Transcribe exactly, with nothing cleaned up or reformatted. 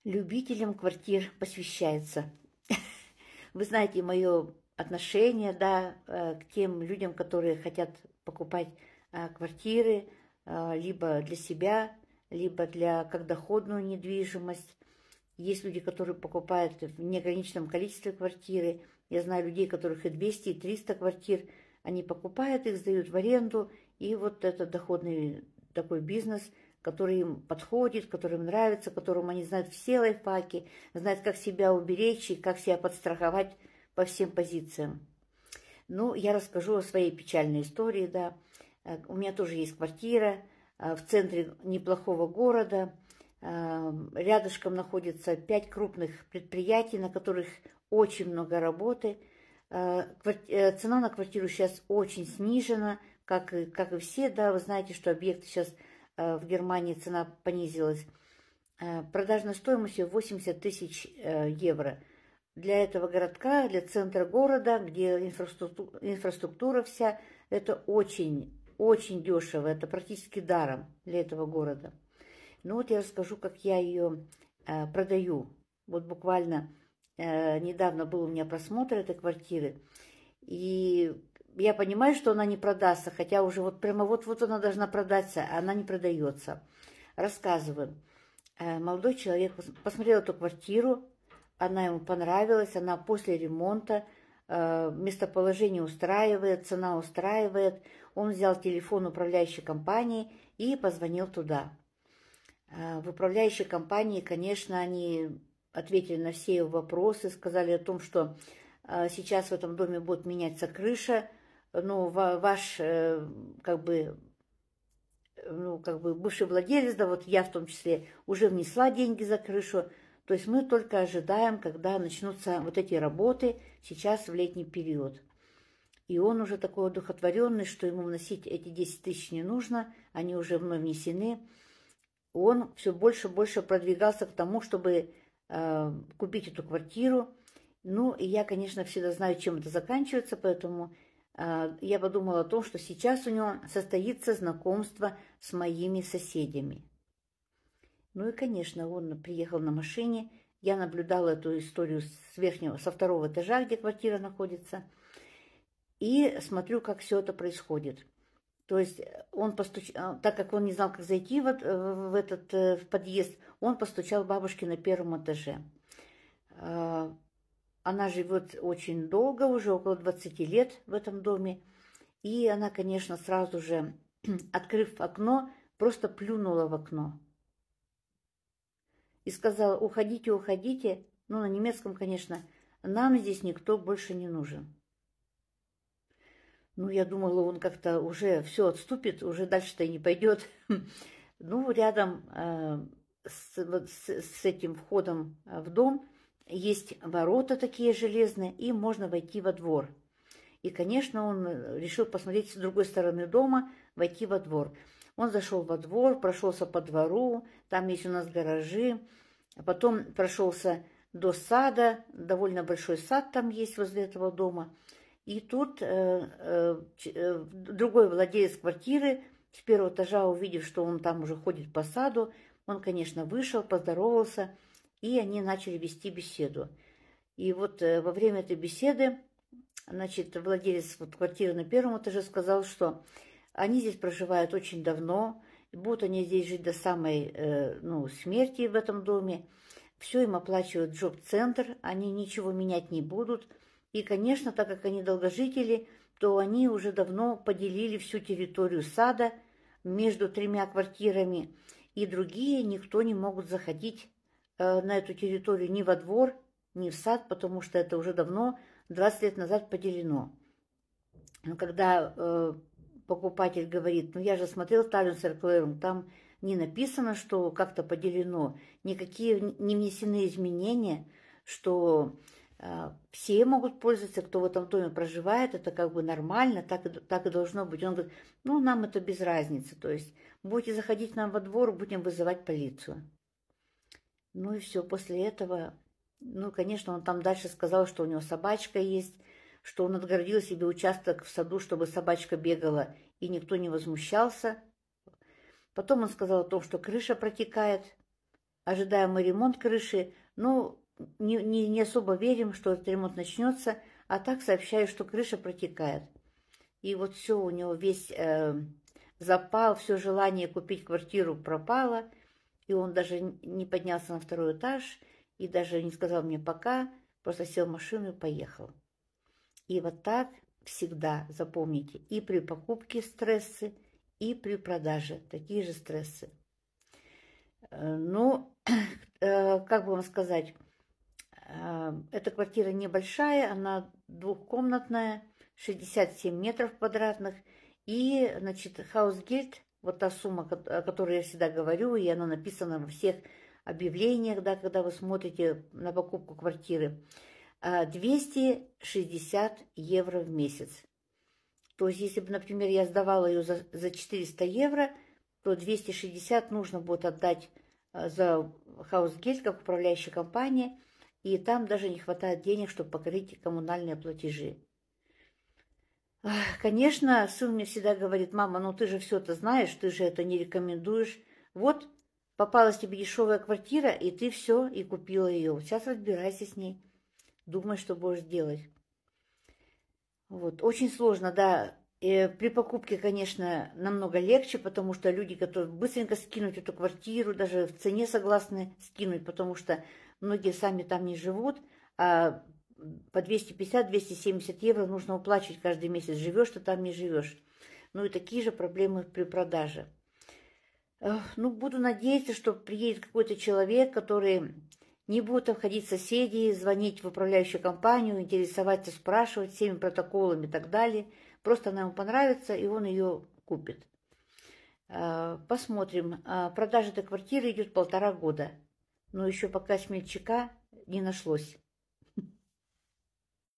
Любителям квартир посвящается. Вы знаете мое отношение, да, э, к тем людям, которые хотят покупать а, квартиры, а, либо для себя, либо для как доходную недвижимость. Есть люди, которые покупают в неограниченном количестве квартиры. Я знаю людей, которых и двести, и триста квартир. Они покупают их, сдают в аренду. И вот это доходный такой бизнес, который им подходит, который им нравится, которым они знают все лайфхаки, знают, как себя уберечь и как себя подстраховать по всем позициям. Ну, я расскажу о своей печальной истории, да. У меня тоже есть квартира в центре неплохого города. Рядышком находится пять крупных предприятий, на которых очень много работы. Цена на квартиру сейчас очень снижена, как и, как и все, да, вы знаете, что объекты сейчас в Германии цена понизилась. Продажная стоимость восемьдесят тысяч евро. Для этого городка, для центра города, где инфраструктура, инфраструктура вся, это очень, очень дешево, это практически даром для этого города. Ну вот я расскажу, как я ее э, продаю. Вот буквально э, недавно был у меня просмотр этой квартиры, и я понимаю, что она не продастся, хотя уже вот прямо вот-вот она должна продаться, а она не продается. Рассказываю. Э, молодой человек посмотрел эту квартиру, она ему понравилась, она после ремонта, э, местоположение устраивает, цена устраивает. Он взял телефон управляющей компании и позвонил туда. Э, в управляющей компании, конечно, они ответили на все его вопросы, сказали о том, что э, сейчас в этом доме будет меняться крыша, ну, ваш, э, как бы, ну, как бы бывший владелец, да, вот я в том числе, уже внесла деньги за крышу. То есть мы только ожидаем, когда начнутся вот эти работы сейчас в летний период. И он уже такой одухотворенный, что ему вносить эти десять тысяч не нужно, они уже вновь внесены. Он все больше и больше продвигался к тому, чтобы э, купить эту квартиру. Ну, и я, конечно, всегда знаю, чем это заканчивается, поэтому э, я подумала о том, что сейчас у него состоится знакомство с моими соседями. Ну и, конечно, он приехал на машине. Я наблюдала эту историю с верхнего, со второго этажа, где квартира находится. И смотрю, как все это происходит. То есть он постучал, так как он не знал, как зайти в, в этот в подъезд, он постучал бабушке на первом этаже. Она живет очень долго, уже около двадцати лет в этом доме. И она, конечно, сразу же, открыв окно, просто плюнула в окно. И сказала: уходите, уходите, ну, на немецком, конечно, нам здесь никто больше не нужен. Ну, я думала, он как-то уже все отступит, уже дальше-то и не пойдет. Ну, рядом э, с, вот, с, с этим входом в дом есть ворота такие железные, и можно войти во двор. И, конечно, он решил посмотреть с другой стороны дома, войти во двор. Он зашел во двор, прошелся по двору, там есть у нас гаражи, а потом прошелся до сада, довольно большой сад там есть возле этого дома. И тут э, э, другой владелец квартиры с первого этажа, увидев, что он там уже ходит по саду, он, конечно, вышел, поздоровался, и они начали вести беседу. И вот э, во время этой беседы, значит, владелец вот квартиры на первом этаже сказал, что они здесь проживают очень давно, будут они здесь жить до самой э, ну, смерти в этом доме. Все им оплачивает джоб-центр, они ничего менять не будут. И, конечно, так как они долгожители, то они уже давно поделили всю территорию сада между тремя квартирами. И другие никто не могут заходить э, на эту территорию ни во двор, ни в сад, потому что это уже давно, двадцать лет назад поделено. Но когда э, покупатель говорит: ну я же смотрел Таллинсерклерум, там не написано, что как-то поделено, никакие не внесены изменения, что э, все могут пользоваться, кто в этом доме проживает, это как бы нормально, так, так и должно быть. Он говорит: ну нам это без разницы, то есть будете заходить к нам во двор, будем вызывать полицию. Ну и все, после этого, ну, конечно, он там дальше сказал, что у него собачка есть, что он отгородил себе участок в саду, чтобы собачка бегала, и никто не возмущался. Потом он сказал о том, что крыша протекает. ожидаем мы ремонт крыши, но не, не, не особо верим, что этот ремонт начнется, а так сообщаю, что крыша протекает. И вот все у него весь э, запал, все желание купить квартиру пропало, и он даже не поднялся на второй этаж, и даже не сказал мне пока, просто сел в машину и поехал. И вот так всегда, запомните, и при покупке стрессы, и при продаже такие же стрессы. Ну, как бы вам сказать, эта квартира небольшая, она двухкомнатная, шестьдесят семь метров квадратных, и, значит, хаусгельд, вот та сумма, о которой я всегда говорю, и она написана во всех объявлениях, да, когда вы смотрите на покупку квартиры, двести шестьдесят евро в месяц. То есть, если бы, например, я сдавала ее за, за четыреста евро, то двести шестьдесят нужно будет отдать за хаусгельд, как управляющая компания, и там даже не хватает денег, чтобы покрыть коммунальные платежи. Конечно, сын мне всегда говорит: мама, ну ты же все это знаешь, ты же это не рекомендуешь. Вот, попалась тебе дешевая квартира, и ты все, и купила ее. Сейчас разбирайся с ней. Думай, что будешь делать. Вот, очень сложно, да. И при покупке, конечно, намного легче, потому что люди готовы быстренько скинуть эту квартиру, даже в цене согласны скинуть, потому что многие сами там не живут, а по двести пятьдесят — двести семьдесят евро нужно уплачивать каждый месяц. Живешь ты там, не живешь. Ну и такие же проблемы при продаже. Ну, буду надеяться, что приедет какой-то человек, который не будет обходить соседей, звонить в управляющую компанию, интересоваться, спрашивать всеми протоколами и так далее. Просто она ему понравится, и он ее купит. Посмотрим. Продажа этой квартиры идет полтора года. Но еще пока смельчака не нашлось.